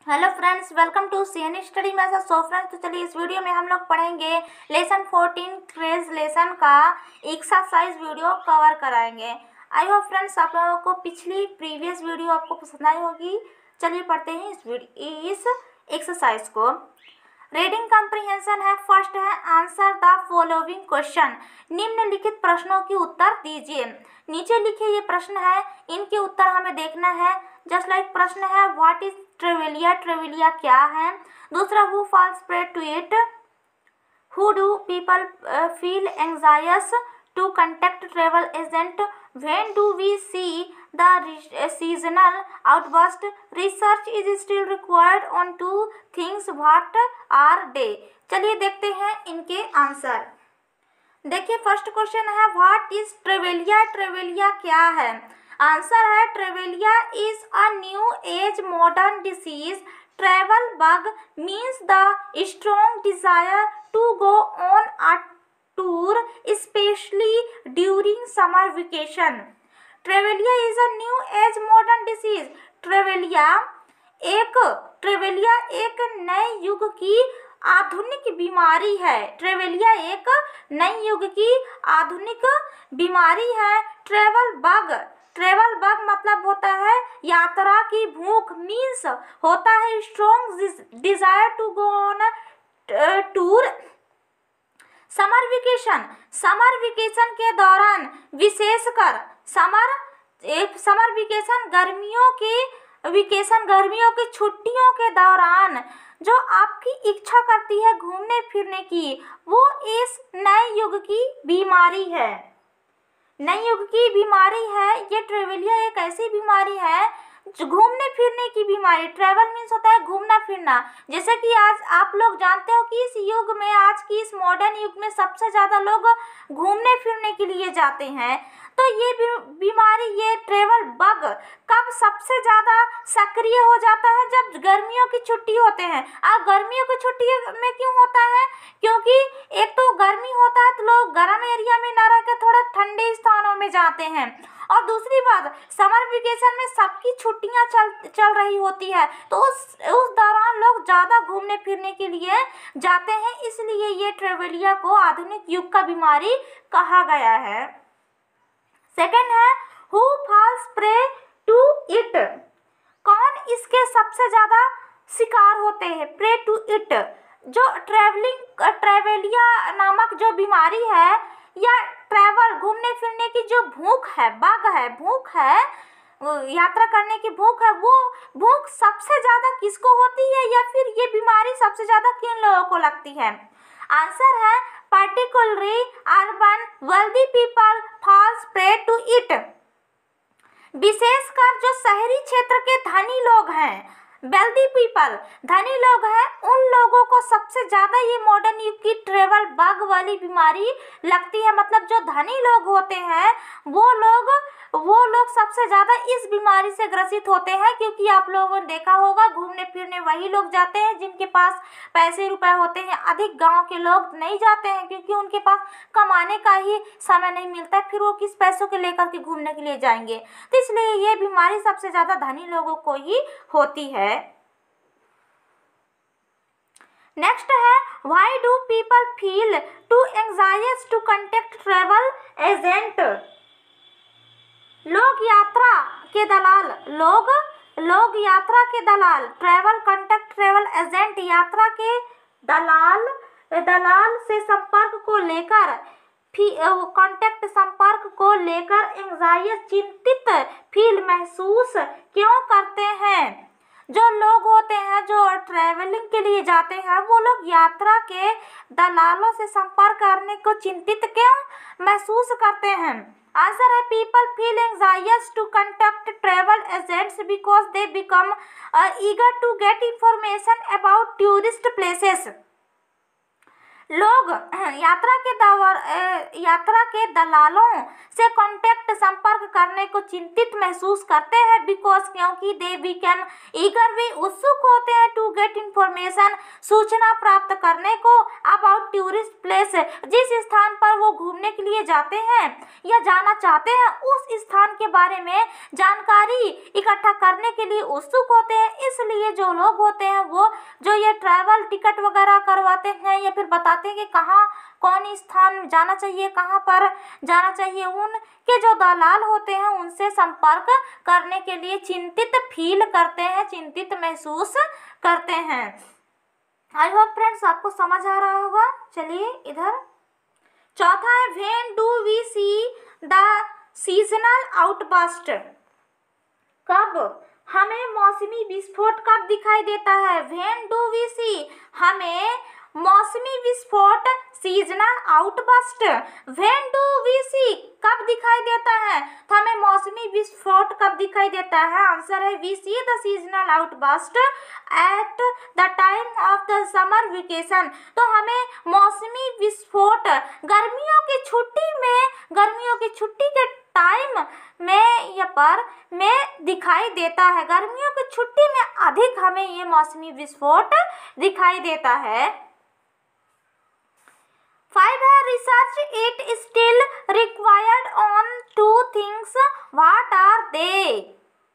Hello friends, welcome to CN study maths. So friends, तो चलिए इस वीडियो में हम लोग पढ़ेंगे लेसन 14 क्रेज लेसन का एक्सरसाइज वीडियो कवर कराएंगे। आई होप फ्रेंड्स आप लोगों को पिछली प्रीवियस वीडियो आपको पसंद आई होगी। चलिए पढ़ते हैं इस एक्सरसाइज को। रीडिंग कॉम्प्रिहेंशन है। फर्स्ट है आंसर द फॉलोइंग क्वेश्चन। निम्नलिखित प्रश्नों की उत्तर दीजिए। नीचे लिखे ये प्रश्न है, इनके उत्तर हमें देखना है। जस्ट लाइक प्रश्न है व्हाट इज ट्रेविलिया, ट्रेविलिया क्या है। दूसरा who falls prey to it, who do people feel anxious to contact travel agent, when do we see the seasonal outburst, research is still required on two things, what are they। चलिए देखते हैं इनके आंसर। देखिए first question है what is travelia, travelia क्या है। Answer है travelia is a new age modern disease. Travel bug means the strong desire to go on a tour specially during summer vacation. Travelia is a new age modern disease. Travelia एक नए युग की आधुनिक बीमारी है। ट्रेविलिया एक नए युग की आधुनिक बीमारी है। ट्रेवल बग मतलब होता है यात्रा की भूख। मीन्स होता है strong desire to go on tour. Summer vacation के दौरान, विशेषकर समर वेकेशन गर्मियों की छुट्टियों के दौरान जो आपकी इच्छा करती है घूमने फिरने की, वो इस नए युग की बीमारी है। नए युग की बीमारी है ये ट्रेविलिया। एक ऐसी बीमारी है घूमने फिरने की बीमारी। ट्रैवल मीन्स होता है घूमना फिरना। जैसे कि आज आप लोग जानते हो कि इस युग में, आज की इस मॉडर्न युग में सबसे ज़्यादा लोग घूमने फिरने के लिए जाते हैं। तो ये बीमारी, ये ट्रैवल बग कब सबसे ज़्यादा सक्रिय हो जाता है? जब गर्मियों की छुट्टी होते हैं। अब गर्मियों की छुट्टी में क्यों होता है? क्योंकि एक तो गर्मी होता है तो लोग गर्म एरिया में ना रह के थोड़ा ठंडे स्थानों में जाते हैं, और दूसरी बात समर वेकेशन में सबकी छुट्टियां चल रही होती है, तो उस दौरान लोग ज़्यादा घूमने फिरने के लिए जाते हैं। इसलिए ये ट्रेविलिया को आधुनिक युग का बीमारी कहा गया है। सेकंड है who falls prey to it. कौन इसके सबसे ज़्यादा शिकार होते हैं? प्रे टू इट, जो ट्रेविलिया नामक जो बीमारी है, या ट्रैवल घूमने फिरने की जो भूख है, भूख है, यात्रा करने की भूख है, वो भूख सबसे ज़्यादा किसको होती है, या फिर ये बीमारी सबसे ज़्यादा किन लोगों को लगती है? आंसर है particularly urban wealthy people falls prey to it. विशेषकर जो शहरी क्षेत्र के धनी लोग हैं, वेल्दी पीपल, धनी लोग हैं, उन लोगों को सबसे ज़्यादा ये मॉडर्न युग की ट्रेवल बग वाली बीमारी लगती है। मतलब जो धनी लोग होते हैं वो लोग सबसे ज़्यादा इस बीमारी से ग्रसित होते हैं। क्योंकि आप लोगों ने देखा होगा घूमने फिरने वही लोग जाते हैं जिनके पास पैसे रुपए होते हैं। अधिक गांव के लोग नहीं जाते हैं क्योंकि उनके पास कमाने का ही समय नहीं मिलता है, फिर वो किस पैसों के लेकर के घूमने के लिए जाएंगे। तो इसलिए ये बीमारी सबसे ज़्यादा धनी लोगों को ही होती है। नेक्स्ट है why do people feel to anxious to contact travel agent. लोग यात्रा के दलाल ट्रेवल कंटेक्ट ट्रेवल एजेंट, यात्रा के दलाल से संपर्क को लेकर, संपर्क को लेकर एंग्जायस, चिंतित फील महसूस क्यों करते हैं? जो लोग होते हैं जो ट्रैवलिंग के लिए जाते हैं, वो लोग यात्रा के दलालों से संपर्क करने को चिंतित क्यों महसूस करते हैं? आंसर है people feel anxious to contact travel agents because they become eager to get information about tourist places. लोग यात्रा के दलालों से कांटेक्ट संपर्क करने को चिंतित महसूस करते हैं, बिकॉज क्योंकि दे बिकम ईगर, वे उत्सुक होते हैं टू गेट इंफॉर्मेशन, सूचना प्राप्त करने को, अबाउट टूरिस्ट प्लेस, जिस स्थान पर वो घूमने के लिए जाते हैं या जाना चाहते हैं उस स्थान के बारे में जानकारी इकट्ठा करने के लिए उत्सुक होते हैं। इसलिए जो लोग होते हैं वो जो ये ट्रैवल टिकट वगैरह करवाते हैं या फिर बताते हैं कि कहाँ कौन स्थान जाना चाहिए, कहाँ पर जाना चाहिए, उनके जो दलाल होते हैं उनसे संपर्क करने के लिए चिंतित फील करते हैं, चिंतित महसूस करते हैं। आई होप फ्रेंड्स आपको समझ आ रहा होगा। चलिए इधर चौथा है when do we see the seasonal outburst, कब हमें मौसमी विस्फोट कब दिखाई देता है। व्हेन डू वी सी, हमें मौसमी विस्फोट, seasonal outburst, when do we see कब दिखाई देता है, तो हमें मौसमी विस्फोट कब दिखाई देता है। आंसर है we see the seasonal outburst at the time of the summer vacation, तो हमें मौसमी विस्फोट गर्मियों की छुट्टी के टाइम में दिखाई देता है। गर्मियों की छुट्टी में अधिक हमें ये मौसमी विस्फोट दिखाई देता है। 5 है research it still required on 2 things, what are they,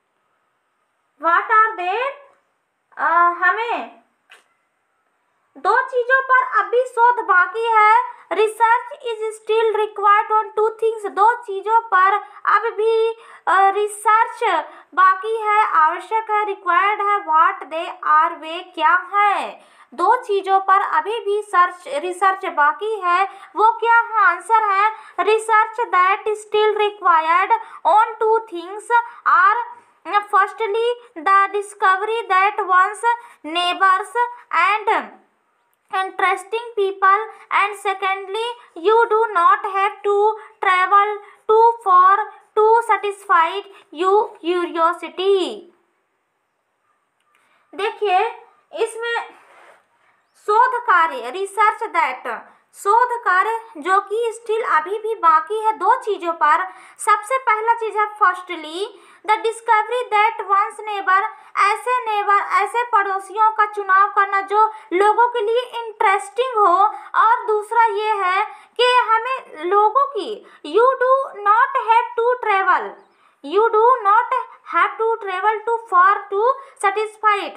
हमें 2 चीजों पर अभी शोध बाकी है। Research is still required on 2 things, 2 चीजों पर अब भी रिसर्च बाकी है, आवश्यक है, रिक्वायर्ड है, व्हाट दे आर, वे क्या है। 2 चीजों पर अभी भी रिसर्च बाकी है, वो क्या है। आंसर है research that still required on 2 things are firstly the discovery that one's neighbours and interesting people, and secondly you do not have to travel too far to satisfy your curiosity। देखिए इसमें शोध कार्य, research that, शोध कार्य जो कि still अभी भी बाकी है 2 चीजों पर। सबसे पहला चीज है firstly the discovery that one's neighbour, ऐसे पड़ोसियों का चुनाव करना जो लोगों के लिए इंटरेस्टिंग हो, और दूसरा ये है कि हमें लोगों की you do not have to travel to for to satisfied,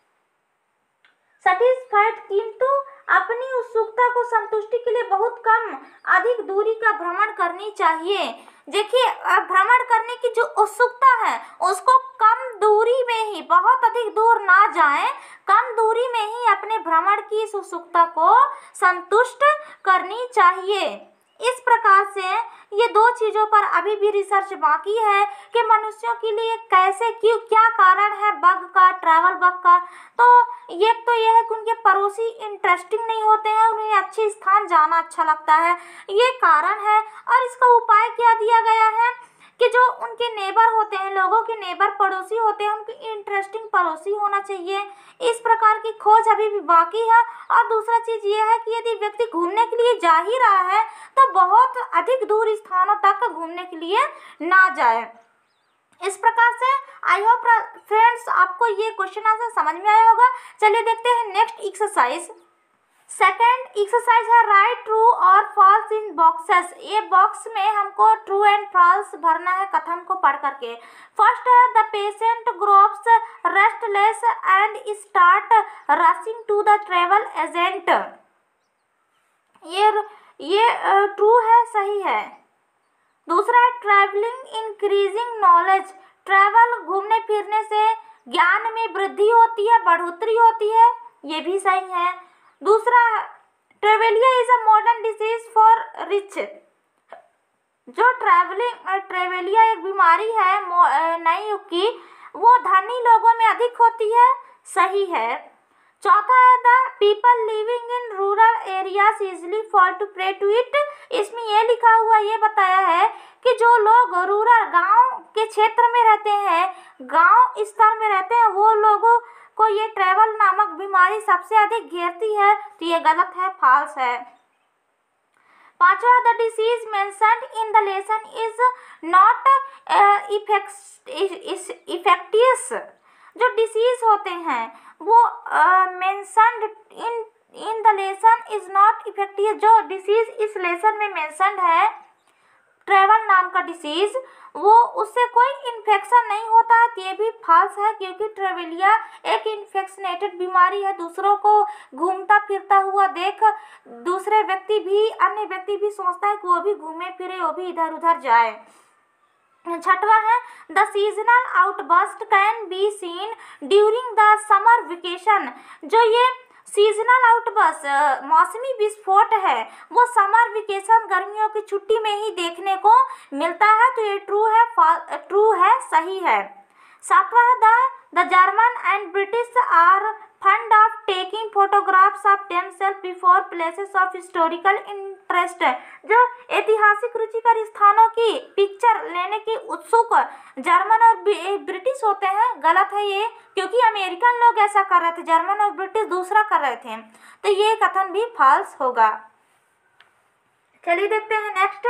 किंतु अपनी उत्सुकता को संतुष्टि के लिए बहुत कम अधिक दूरी का भ्रमण करनी चाहिए। देखिए भ्रमण करने की जो उत्सुकता है उसको कम दूरी में ही, बहुत अधिक दूर ना जाएं, कम दूरी में ही अपने भ्रमण की इस उत्सुकता को संतुष्ट करनी चाहिए। इस प्रकार से ये 2 चीज़ों पर अभी भी रिसर्च बाकी है कि मनुष्यों के लिए कैसे, क्यों, क्या कारण है बग का, ट्रैवल बग का। तो ये है कि उनके पड़ोसी इंटरेस्टिंग नहीं होते हैं, उन्हें अच्छे स्थान जाना अच्छा लगता है, ये कारण है। और इसका उपाय क्या दिया गया है कि जो उनके नेबर होते हैं, लोगों के नेबर पड़ोसी होते हैं, उनके इंटरेस्टिंग पड़ोसी होना चाहिए। इस प्रकार की खोज अभी भी बाकी है। और दूसरा चीज़ ये है कि यदि व्यक्ति घूमने के लिए जा ही रहा है तो बहुत अधिक दूर स्थानों तक घूमने के लिए ना जाए। इस प्रकार से आई होप फ्रेंड्स आपको ये क्वेश्चन आंसर समझ में आया होगा। चलिए देखते हैं नेक्स्ट एक्सरसाइज। सेकेंड एक्सरसाइज है राइट ट्रू और फॉल्स इन बॉक्सेस। ये बॉक्स में हमको ट्रू एंड फॉल्स भरना है कथन को पढ़ करके। फर्स्ट है the patient grows restless and start rushing to the travel agent. ये ट्रू है, सही है। दूसरा है ट्रैवलिंग इंक्रीजिंग नॉलेज। ट्रैवल घूमने फिरने से ज्ञान में वृद्धि होती है, बढ़ोतरी होती है, ये भी सही है। दूसरा travelia is a modern disease for rich. जो ट्रेवेलिया एक बीमारी है नए युग की, वो धनी लोगों में अधिक होती है, सही है। चौथा है the people living in rural areas easily fall to prey to it. इसमें ये लिखा हुआ, ये बताया है कि जो लोग रूरल गांव के क्षेत्र में रहते हैं, गांव स्तर में रहते हैं, वो लोगों को को ये ट्रेवल नामक बीमारी सबसे अधिक घेरती है, तो ये गलत है, फॉल्स है। पांचवा, the disease mentioned in the lesson is not infectious. जो डिसीज होते हैं वो mentioned in the lesson is not infectious. जो डिसीज इस लेसन में मेंशन्ड है, ट्रेवल नाम का डिसीज, वो उससे कोई इन्फेक्शन नहीं होता है, ये भी फॉल्स है, क्योंकि ट्रेवेलिया एक इन्फेक्शनेटेड बीमारी है। दूसरों को घूमता फिरता हुआ देख दूसरे व्यक्ति भी, अन्य व्यक्ति भी सोचता है कि वो भी घूमे फिरे, वो भी इधर उधर जाए। छठवा है, the seasonal outburst can be seen during the summer vacation. जो ये सीजनल आउटबर्स्ट मौसमी विस्फोट है, वो समर वेकेशन गर्मियों की छुट्टी में ही देखने को मिलता है, तो ये ट्रू है, सही है। सातवां है, the German and British are fond of taking photographs of themselves before places of historical interest. जो ऐतिहासिक रुचिकर स्थानों की पिक्चर लेने की उत्सुक जर्मन और ब्रिटिश होते हैं, गलत है ये, क्योंकि अमेरिकन लोग ऐसा कर रहे थे, जर्मन और ब्रिटिश दूसरा कर रहे थे, तो ये कथन भी फॉल्स होगा। चलिए देखते हैं नेक्स्ट।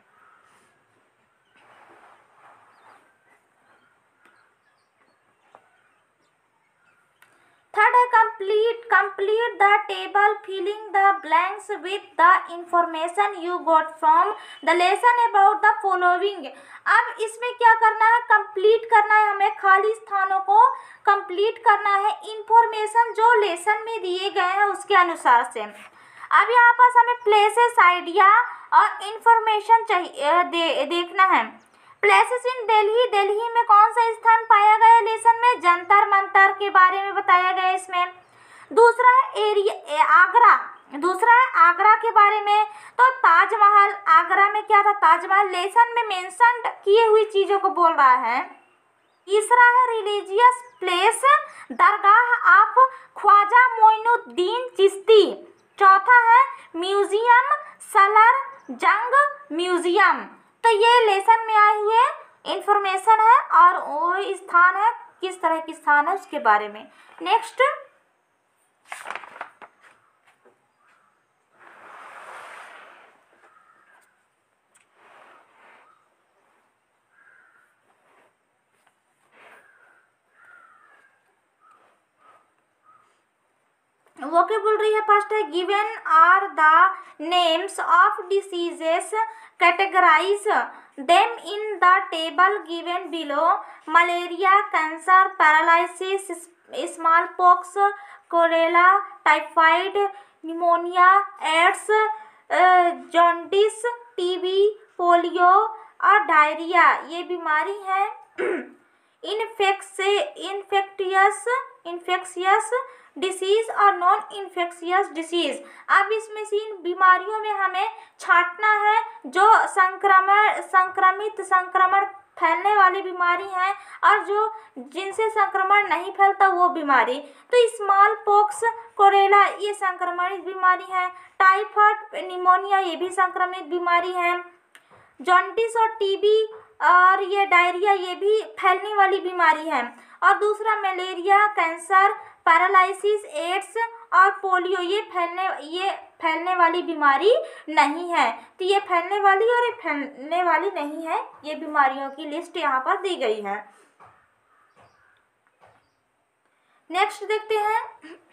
थर्ड है, complete the table filling the blanks with the information you got from the lesson about the following। अब इसमें क्या करना है, कंप्लीट करना है, हमें खाली स्थानों को कंप्लीट करना है इंफॉर्मेशन जो लेसन में दिए गए हैं उसके अनुसार से। अब यहाँ पास हमें प्लेसेस, आइडिया और इंफॉर्मेशन चाहिए, देखना है। प्लेसेस इन दिल्ली, दिल्ली में कौन सा स्थान पाया गया लेसन में, जंतर मंतर के बारे में बताया गया इसमें। दूसरा है आगरा, दूसरा है आगरा के बारे में, तो ताजमहल, आगरा में क्या था, ताजमहल लेसन में मेंशन्ड किए हुई चीजों को बोल रहा है। तीसरा है religious place, dargah of Khwaja Moinuddin Chishti. चौथा है म्यूजियम, सलर जंग म्यूजियम। तो ये लेसन में आए हुए इंफॉर्मेशन है और वो स्थान है, किस तरह की स्थान है उसके बारे में। नेक्स्ट, वोकेबुलरी है। फर्स्ट है, given are the names of diseases, categorise them in the table given below. Malaria, cancer, paralysis, small pox, cholera, typhoid, pneumonia, AIDS, jaundice, TB, polio और डायरिया ये बीमारी है इन्फेक्शियस डिसीज और non infectious disease. अब इसमें से इन बीमारियों में हमें छांटना है जो संक्रमण फैलने वाली बीमारी है और जो जिनसे संक्रमण नहीं फैलता वो बीमारी। तो स्मॉल पॉक्स, कोलेरा ये संक्रमणित बीमारी है। टाइफाइड, निमोनिया ये भी संक्रमित बीमारी है। जॉन्डिस और टीबी और ये डायरिया ये भी फैलने वाली बीमारी है। और दूसरा मलेरिया, कैंसर, पैरालिसिस, एड्स और पोलियो ये फैलने वाली बीमारी नहीं है। तो ये फैलने वाली और ये फैलने वाली नहीं है, ये बीमारियों की लिस्ट यहाँ पर दी गई है। नेक्स्ट देखते हैं,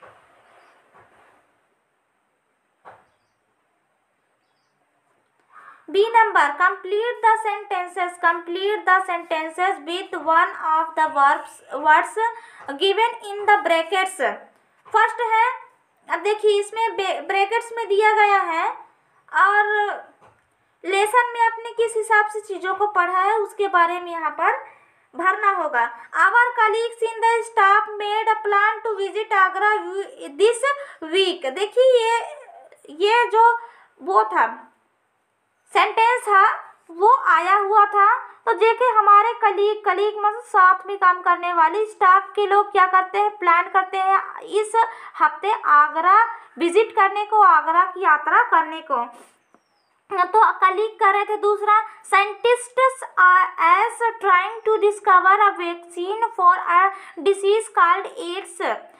B number, complete the sentences with one of the words given in the brackets. First है, अब देखिए इसमें ब्रैकेट्स में दिया गया है और लेसन में अपने किस हिसाब से चीज़ों को पढ़ा है उसके बारे में यहाँ पर भरना होगा। Our colleagues in the staff made a plan to visit Agra this week. देखिए ये जो वो था सेंटेंस था वो आया हुआ था, तो देखिए हमारे कलीग मतलब साथ में काम करने वाले स्टाफ के लोग क्या करते हैं, प्लान करते हैं इस हफ्ते आगरा विजिट करने को, आगरा की यात्रा करने को। तो कलीग कर रहे थे। दूसरा, scientists are as trying to discover a vaccine for a disease called AIDS.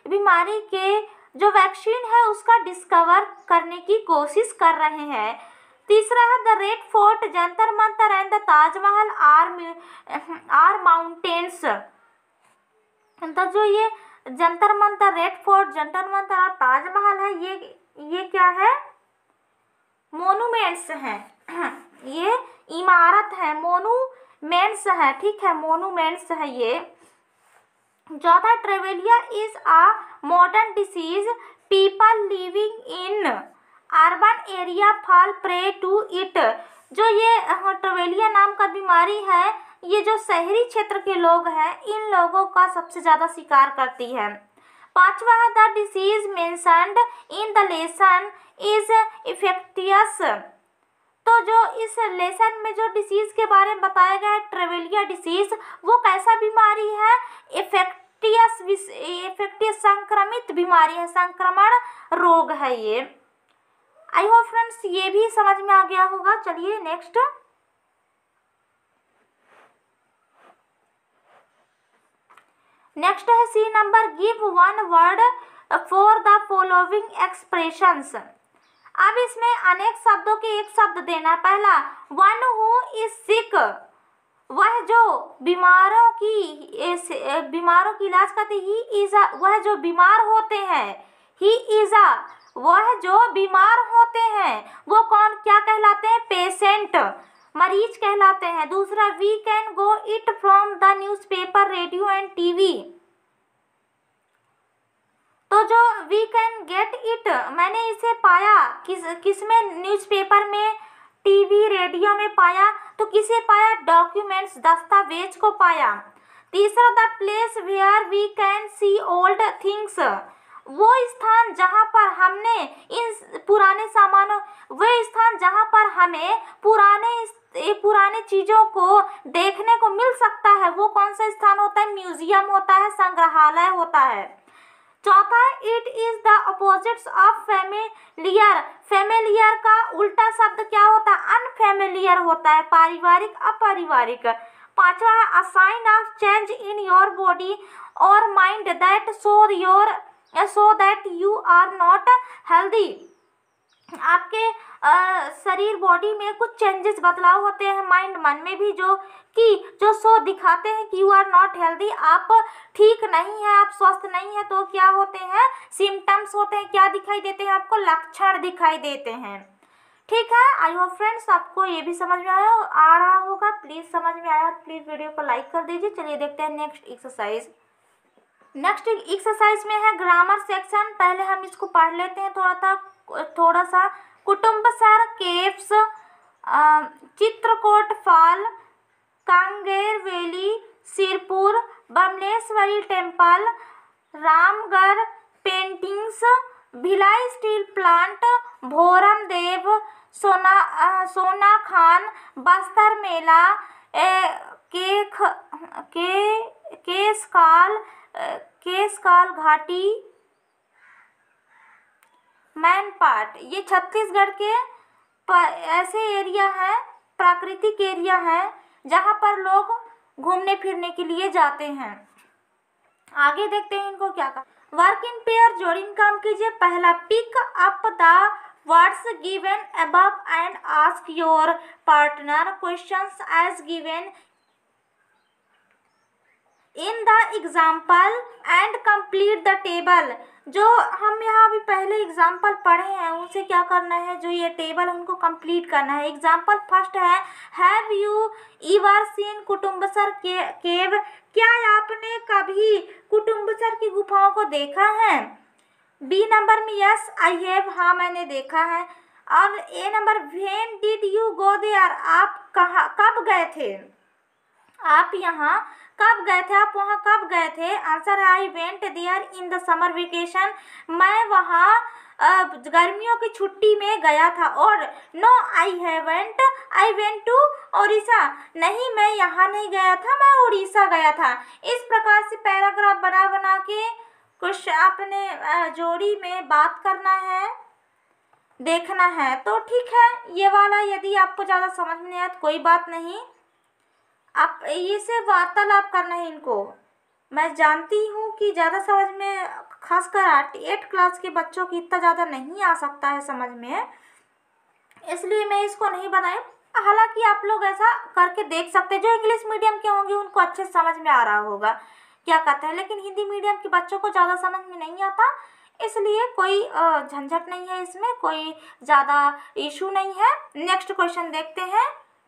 बीमारी के जो वैक्सीन है उसका डिस्कवर करने की कोशिश कर रहे हैं। तीसरा है the red fort, Jantar Mantar and the Taj Mahal are mountains. तो जो ये जंतर मंतर, रेड फोर्ट, जंतर मंतर और ताजमहल है, ये क्या है? मोनूमेंट्स हैं। ये इमारत है, मोनूमेंट्स है, ठीक है, मोनूमेंट्स है ये। चौथा, ट्रेवेलिया is a modern disease, people living in urban area fall prey to it. जो ये ट्रेवेलिया नाम का बीमारी है, ये जो शहरी क्षेत्र के लोग हैं इन लोगों का सबसे ज़्यादा शिकार करती है। पांचवा है the disease mentioned in the lesson is infectious. तो जो इस लेसन में जो डिसीज के बारे में बताया गया है ट्रेवेलिया डिसीज, वो कैसा बीमारी है? इन्फेक्टियस संक्रमित बीमारी है, संक्रमण रोग है ये। आई होप फ्रेंड्स ये भी समझ में आ गया होगा। चलिए नेक्स्ट, है C number, give one word for the following expressions. अब इसमें अनेक शब्दों के एक शब्द देना। पहला, वन हु इज सिक, वह जो बीमारों की इलाज करते। ही इज अ, वह जो बीमार होते हैं। ही इज अ, वह जो बीमार होते हैं वो कौन क्या कहलाते हैं? पेशेंट, मरीज कहलाते हैं। दूसरा, we can go it from the newspaper, radio and TV. तो जो वी कैन गेट इट, मैंने इसे पाया किस में? न्यूज़पेपर में, टीवी, रेडियो में पाया। तो किसे पाया? डॉक्यूमेंट्स, दस्तावेज को पाया। तीसरा, the place where we can see old things, वो स्थान जहाँ पर हमने इन पुराने सामानों, वह स्थान जहाँ पर हमें पुराने चीज़ों को देखने को मिल सकता है, वो कौन सा स्थान होता है? म्यूजियम होता है, संग्रहालय होता है। चौथा, it is the opposites of familiar. Familiar का उल्टा शब्द क्या होता है? अनफैमिलियर होता है, पारिवारिक, अपरिवारिक। पांचवा है a sign of change in your body और mind that so that you are not healthy. आपके शरीर, बॉडी में कुछ चेंजेस, बदलाव होते हैं, माइंड, मन में भी, जो सो दिखाते हैं कि यू आर नॉट हेल्दी, आप ठीक नहीं है, आप स्वस्थ नहीं है। तो क्या होते हैं? सिम्टम्स होते हैं। क्या दिखाई देते हैं आपको? लक्षण दिखाई देते हैं। ठीक है, आई होप फ्रेंड्स आपको ये भी समझ में आ रहा होगा। प्लीज़ समझ में आया तो प्लीज़ वीडियो को लाइक कर दीजिए। चलिए देखते हैं नेक्स्ट एक्सरसाइज। नेक्स्ट एक्सरसाइज में है ग्रामर सेक्शन। पहले हम इसको पढ़ लेते हैं थोड़ा सा। Kutumbsar caves, Chitrakoot fall, Kanger valley, Sirpur, Bamleshwari temple, Ramgarh paintings, Bhilai steel plant, Bhoram Deo, Sona Khan, Bastar मेला, केसकाल घाटी, मैनपाट। ये छत्तीसगढ़ के ऐसे एरिया हैं, प्राकृतिक एरिया हैं जहाँ पर लोग घूमने फिरने के लिए जाते हैं। आगे देखते हैं इनको क्या कहा। वर्क इन पेयर, जोड़ी में काम कीजिए। पहला, pick up the words given above and ask your partner questions as given in the example and complete the table. जो हम यहाँ अभी पहले एग्जाम्पल पढ़े हैं उनसे क्या करना है? जो ये टेबल उनको कंप्लीट करना है। एग्जाम्पल फर्स्ट है, have you ever seen Kutumbsar cave? क्या आपने कभी कुटुम्बसर की गुफाओं को देखा है? बी नंबर में, यस आई हैव, हाँ मैंने देखा है। और A number, when did you go there? आप कब गए थे? आप यहाँ कब गए थे? आप वहाँ कब गए थे? आंसर है, I went there in the summer vacation. मैं वहाँ गर्मियों की छुट्टी में गया था। और no I haven't, I went to Orissa. नहीं, मैं यहाँ नहीं गया था, मैं उड़ीसा गया था। इस प्रकार से पैराग्राफ बना के कुछ अपने जोड़ी में बात करना है, देखना है। तो ठीक है, ये वाला यदि आपको ज़्यादा समझ में नहीं आया तो कोई बात नहीं, आप इसे वार्तालाप करना है इनको। मैं जानती हूँ कि ज़्यादा समझ में खासकर 8 क्लास के बच्चों की इतना ज़्यादा नहीं आ सकता है समझ में, इसलिए मैं इसको नहीं बनाई। हालांकि आप लोग ऐसा करके देख सकते हैं, जो इंग्लिश मीडियम के होंगे उनको अच्छे से समझ में आ रहा होगा क्या कहते हैं, लेकिन हिंदी मीडियम के बच्चों को ज़्यादा समझ में नहीं आता, इसलिए कोई झंझट नहीं है, इसमें कोई ज़्यादा इशू नहीं है। नेक्स्ट क्वेश्चन देखते हैं।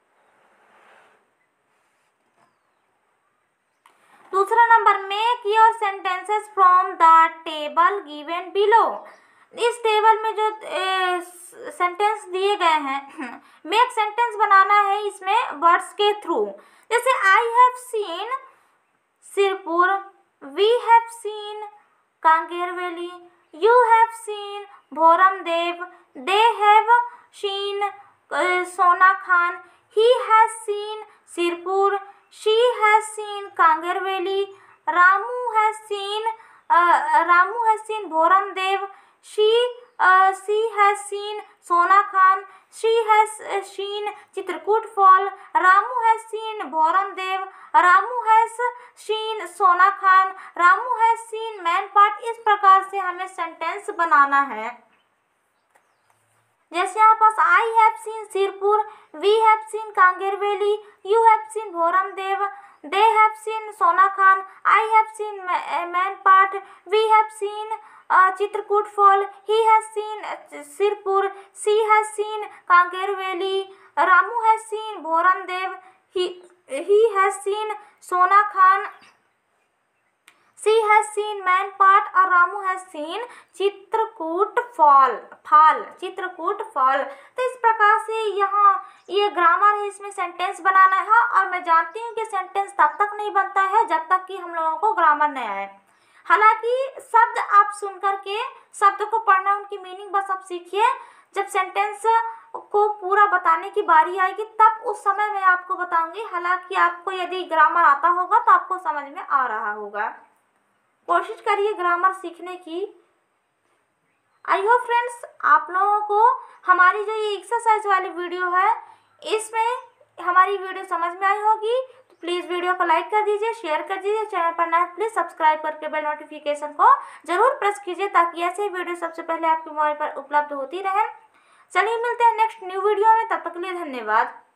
दूसरा नंबर, make your sentences from the table given below. इस टेबल में जो सेंटेंस दिए गए हैं, मेक सेंटेंस बनाना है इसमें वर्ड्स के थ्रू। जैसे I have seen Sirpur, we have seen Kanker valley, you have seen Bhoramdeo, they have seen Sona Khan, he has seen Sirpur, she has seen Kangarveli, Ramu has seen Bhoramdev, she has seen Sona Khan, she has seen Chitrakoot Fall, Ramu has seen Bhoramdev, Ramu has seen Sona Khan, Ramu has seen man part। इस प्रकार से हमें sentence बनाना है। जैसे यहाँ पास I have seen Sirpur, we have seen Kanger valley, you have seen Bhoramdeo, they have seen Sona Khan, I have seen Mainpat, we have seen Chitrakoot fall, he has seen Sirpur, she has seen Kanger valley, Ramu has seen Bhoramdeo, he has seen Sona Khan, she has seen Mainpat, और Ramu has seen Chitrakoot Chitrakoot fall. तो इस प्रकार से यहाँ ये grammar है, इसमें sentence बनाना है। और मैं जानती हूँ कि सेंटेंस तब तक नहीं बनता है जब तक कि हम लोगों को ग्रामर नहीं आए। हालांकि शब्द आप सुन करके शब्द को पढ़ना, उनकी मीनिंग बस आप सीखिए। जब सेंटेंस को पूरा बताने की बारी आएगी तब उस समय मैं आपको बताऊंगी। हालांकि आपको यदि ग्रामर आता होगा तो आपको समझ में आ रहा होगा। कोशिश करिए ग्रामर सीखने की। आई होप फ्रेंड्स आप लोगों को हमारी जो ये एक्सरसाइज वाली वीडियो है इसमें हमारी वीडियो समझ में आई होगी। तो प्लीज़ वीडियो को लाइक कर दीजिए, शेयर कर दीजिए, चैनल पर नए प्लीज़ सब्सक्राइब करके बेल नोटिफिकेशन को जरूर प्रेस कीजिए ताकि ऐसे वीडियो सबसे पहले आपके मोबाइल पर उपलब्ध होती रहे। चलिए मिलते हैं नेक्स्ट न्यू वीडियो में, तब तक के लिए धन्यवाद।